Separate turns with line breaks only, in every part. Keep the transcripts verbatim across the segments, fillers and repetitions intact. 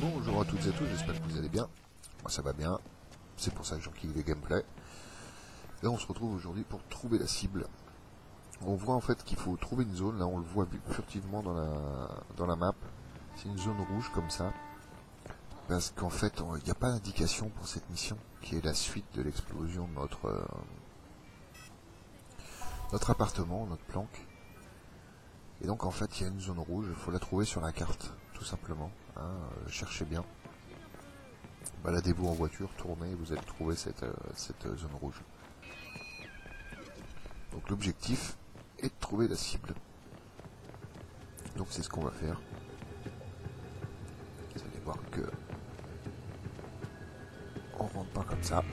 Bonjour à toutes et à tous, j'espère que vous allez bien. Moi ça va bien, c'est pour ça que j'enquille les gameplays. Là on se retrouve aujourd'hui pour trouver la cible. On voit en fait qu'il faut trouver une zone, là on le voit furtivement dans la, dans la map. C'est une zone rouge comme ça. Parce qu'en fait il n'y a pas d'indication pour cette mission, qui est la suite de l'explosion de notre, euh, notre appartement, notre planque. Et donc en fait il y a une zone rouge, il faut la trouver sur la carte, tout simplement. Hein, euh, cherchez bien. Baladez-vous en voiture, tournez, vous allez trouver cette, euh, cette euh, zone rouge. Donc l'objectif est de trouver la cible. Donc c'est ce qu'on va faire. Vous allez voir que on rentre pas comme ça.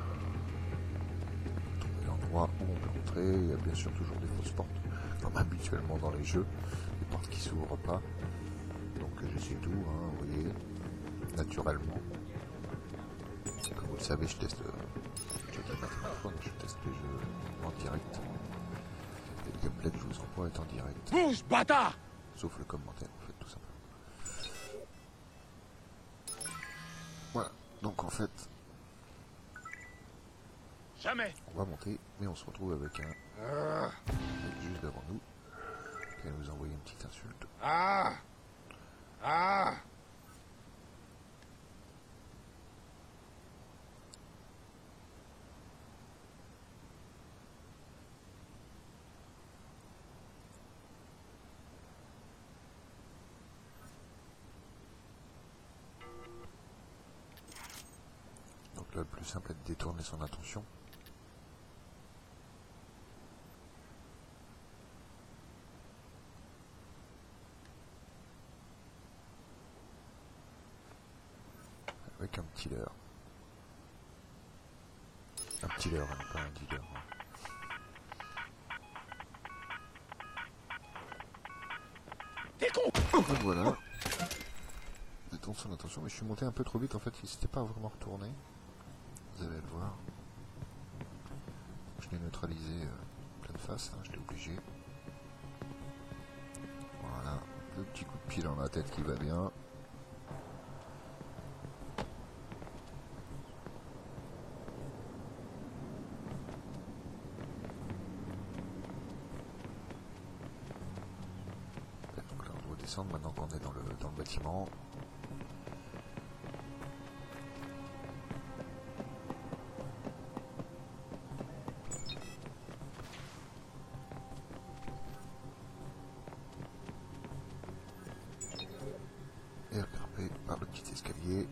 Trouver l'endroit où on peut entrer. Il y a bien sûr toujours des fausses portes, comme habituellement dans les jeux. Des portes qui s'ouvrent pas. Donc j'essaie tout, hein, vous voyez, naturellement. Comme vous le savez, je teste, je, je teste les jeux en direct. Et le gameplay que je vous envoie est en direct.
Bouge, bâtard!
Sauf le commentaire, en fait, tout simplement. Voilà, donc en fait...
Jamais!
On va monter, mais on se retrouve avec un...
Ah!
juste devant nous, qui va nous envoyer une petite insulte.
Ah! Ah!
Donc là, le plus simple est de détourner son attention. Avec un petit leurre. Un petit leurre, hein, pas un dealer.
T'es con!
Donc voilà. Détourne son attention, mais je suis monté un peu trop vite, en fait, il s'était pas vraiment retourné. Vous allez le voir. Je l'ai neutralisé euh, pleine face, hein, je l'ai obligé. Voilà, le petit coup de pied dans la tête qui va bien. Donc là on doit descendre maintenant qu'on est dans le, dans le bâtiment. Et regardez par le petit escalier.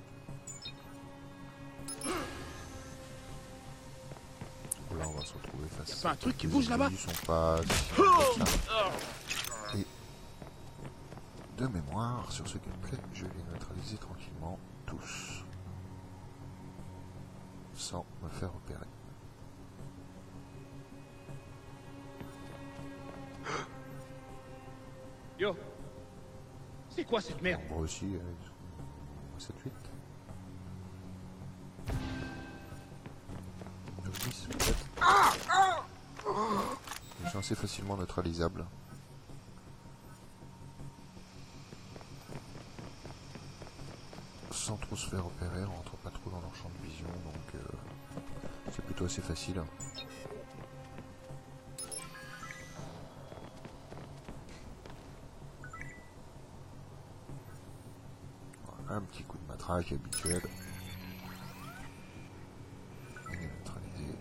Là on va se retrouver face
Y'a pas un truc qui
les
bouge là-bas?
ennemis sont pas et de mémoire sur ce gameplay je vais les neutraliser tranquillement tous sans me faire repérer.
Yo! C'est quoi cette merde?
Moi aussi, euh, sept huit. dix peut-être. Ils sont assez facilement neutralisables. Sans trop se faire repérer, on rentre pas trop dans leur champ de vision, donc euh, c'est plutôt assez facile. Voilà, un petit coup de matraque habituel. Il est neutralisé.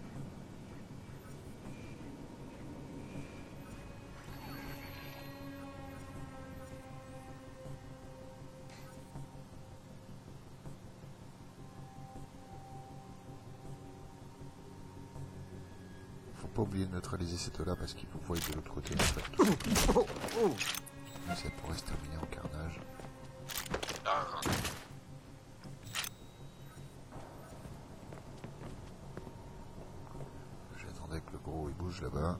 Faut pas oublier de neutraliser ces deux-là parce qu'ils vous voient de l'autre côté en fait. Ça pourrait se terminer en carnage. J'attendais que le gros il bouge là-bas.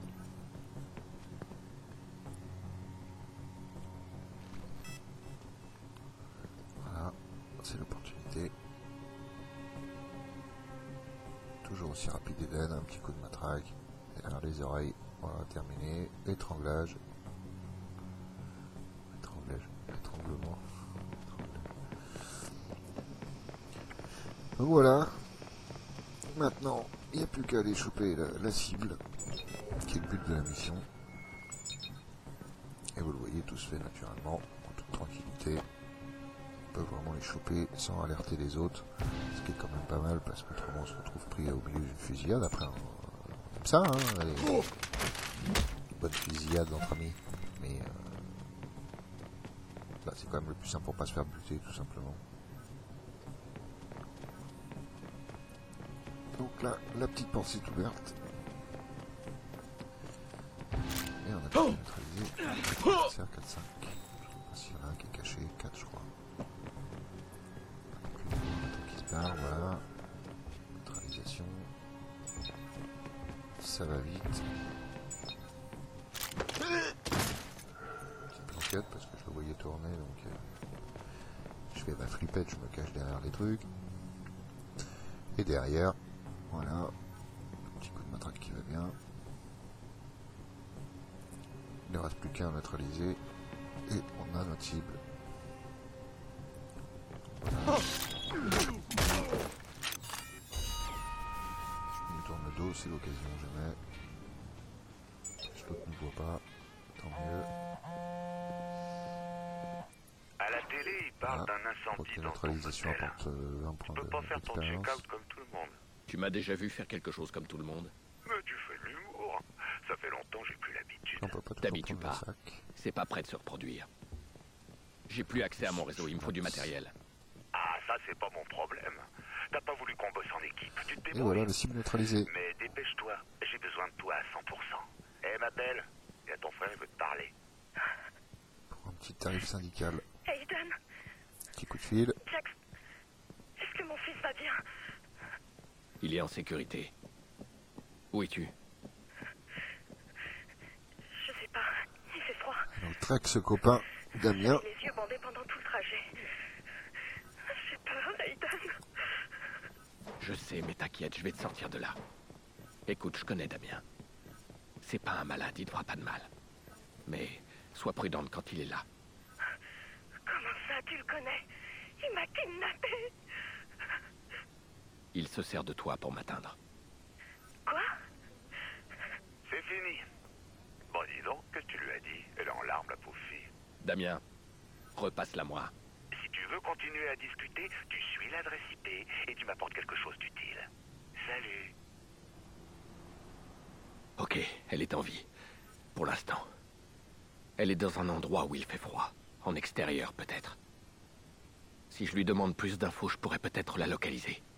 Voilà, c'est l'opportunité. Toujours aussi rapide Eden, un petit coup de matraque. Et alors les oreilles, voilà, terminé. Étranglage. Étranglage, étranglement. Donc voilà. Maintenant, il n'y a plus qu'à aller choper la, la cible, qui est le but de la mission. Et vous le voyez, tout se fait naturellement, en toute tranquillité. On peut vraiment les choper sans alerter les autres, ce qui est quand même pas mal, parce qu'autrement on se retrouve pris au milieu d'une fusillade. Après, on, on aime ça, hein, allez, une bonne fusillade entre amis. Mais euh, bah, c'est quand même le plus simple pour pas se faire buter, tout simplement. Donc là, la petite porte s'est ouverte. Et on a pu neutraliser C R quatre cinq. Je sais pas s'il y en a un qui est caché, quatre je crois. Donc lui, on attend qu'il se barre, voilà. Neutralisation. Ça va vite. Petite planquette parce que je le voyais tourner, donc euh, je fais ma flippette, je me cache derrière les trucs. Et derrière, voilà, petit coup de matraque qui va bien. Il ne reste plus qu'à neutraliser et on a notre cible. Voilà. Je me tourne le dos, c'est l'occasion jamais. Si l'autre ne voit pas, tant mieux.
À la télé, ils parlent
Voilà.
d'un
Je crois
incendie
que la
dans ton
neutralisation
hôtel.
apporte euh, un point
Tu peux
de-
pas faire ton
d'expérience.
check-out comme tout le monde.
Tu m'as déjà vu faire quelque chose comme tout le monde.
Mais tu fais de l'humour. Ça fait longtemps que j'ai plus l'habitude.
On peut pas toujours
T'habitues
prendre le
pas.
sac.
C'est pas prêt de se reproduire. J'ai plus accès à mon réseau, il me faut du matériel.
Ah, ça, c'est pas mon problème. T'as pas voulu qu'on bosse en équipe. Tu te
Et
débrouilles.
voilà, la cible neutralisée.
Mais dépêche-toi. J'ai besoin de toi à cent pour cent. Eh, ma belle, il y a ton frère, il veut te parler.
Pour un petit tarif syndical.
Aiden,
Petit coup de fil.
Jax, est-ce que mon fils va bien?
Il est en sécurité. Où es-tu?
Je sais pas, il fait froid.
On traque ce copain, Damien.
J'ai les yeux bandés pendant tout le trajet. J'ai peur, Aiden.
Je sais, mais t'inquiète, je vais te sortir de là. Écoute, je connais Damien. C'est pas un malade, il te fera pas de mal. Mais sois prudente quand il est là.
Comment ça, tu le connais? Il m'a kidnappé.
Il se sert de toi pour m'atteindre.
Quoi?
C'est fini. Bon, dis donc, qu'est-ce que tu lui as dit? Elle est en larmes, la pauvre fille.
Damien, repasse-la moi.
Si tu veux continuer à discuter, tu suis l'adresse I P et tu m'apportes quelque chose d'utile. Salut.
Ok, elle est en vie. Pour l'instant. Elle est dans un endroit où il fait froid. En extérieur, peut-être. Si je lui demande plus d'infos, je pourrais peut-être la localiser.